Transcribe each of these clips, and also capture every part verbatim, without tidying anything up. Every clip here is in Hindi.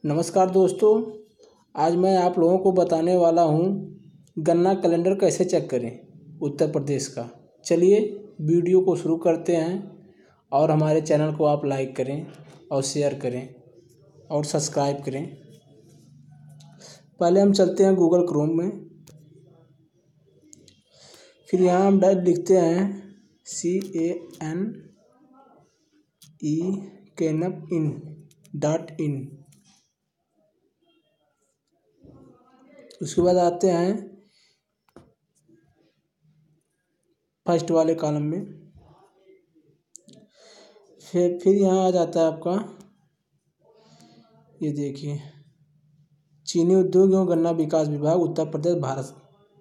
नमस्कार दोस्तों, आज मैं आप लोगों को बताने वाला हूँ गन्ना कैलेंडर कैसे चेक करें उत्तर प्रदेश का। चलिए वीडियो को शुरू करते हैं और हमारे चैनल को आप लाइक करें और शेयर करें और सब्सक्राइब करें। पहले हम चलते हैं गूगल क्रोम में, फिर यहाँ हम डायरेक्ट लिखते हैं सी A N E कैनप in dot in. उसके बाद आते हैं फर्स्ट वाले कॉलम में, फिर फिर यहाँ आ जाता है आपका, ये देखिए, चीनी उद्योग एवं गन्ना विकास विभाग उत्तर प्रदेश भारत।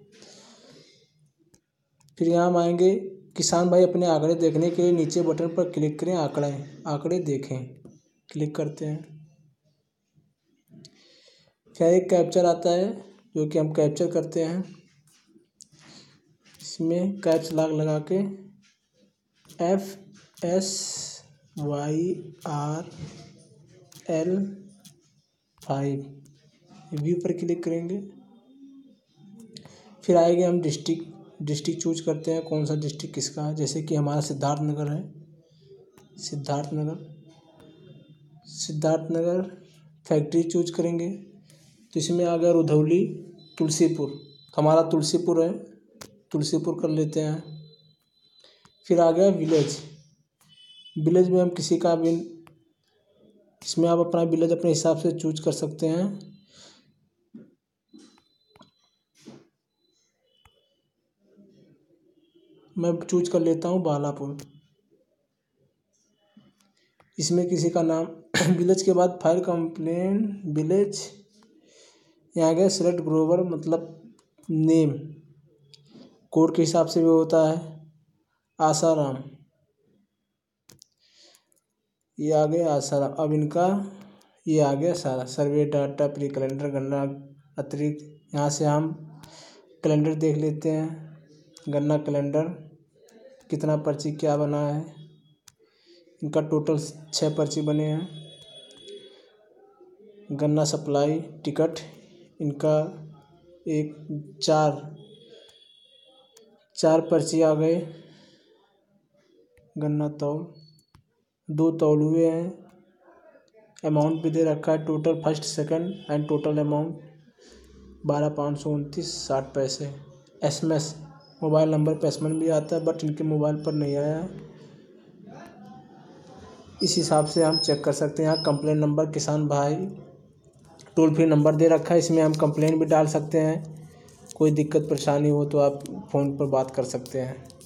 फिर यहाँ हम आएंगे, किसान भाई अपने आंकड़े देखने के लिए नीचे बटन पर क्लिक करें, आंकड़े आंकड़े देखें, क्लिक करते हैं। फिर एक कैप्चर आता है जो कि हम कैप्चर करते हैं। इसमें कैप्स लॉक लगा के F S Y R L five view पर क्लिक करेंगे। फिर आएंगे हम डिस्ट्रिक्ट डिस्ट्रिक्ट चूज करते हैं, कौन सा डिस्ट्रिक्ट किसका है। जैसे कि हमारा सिद्धार्थ नगर है, सिद्धार्थ नगर सिद्धार्थ नगर फैक्ट्री चूज करेंगे। तो इसमें आ गया रुधौली तुलसीपुर, हमारा तुलसीपुर है, तुलसीपुर कर लेते हैं। फिर आ गया विलेज, विलेज में हम किसी का भी, इसमें आप अपना विलेज अपने हिसाब से चूज कर सकते हैं। मैं चूज कर लेता हूँ बालापुर। इसमें किसी का नाम विलेज के बाद फाइल कंप्लेन विलेज, यहाँ गया सेलेक्ट ग्रोवर, मतलब नेम कोड के हिसाब से भी होता है। आसाराम, ये आ गया आसाराम। अब इनका ये आ गया सारा सर्वे डाटा, प्री कैलेंडर, गन्ना अतिरिक्त। यहाँ से हम कैलेंडर देख लेते हैं, गन्ना कैलेंडर कितना पर्ची क्या बना है। इनका टोटल छः पर्ची बने हैं। गन्ना सप्लाई टिकट, इनका एक चार चार पर्ची आ गए। गन्ना तौल, दो तौल हुए हैं। अमाउंट भी दे रखा है, total first second and total amount बारह पाँच सौ उनतीस साठ पैसे। S M S mobile number पर एस एम एस भी आता है, बट इनके मोबाइल पर नहीं आया है। इस हिसाब से हम चेक कर सकते हैं। यहाँ कंप्लेन नंबर किसान भाई टोल फ्री नंबर दे रखा है, इसमें हम कंप्लेन भी डाल सकते हैं। कोई दिक्कत परेशानी हो तो आप फ़ोन पर बात कर सकते हैं।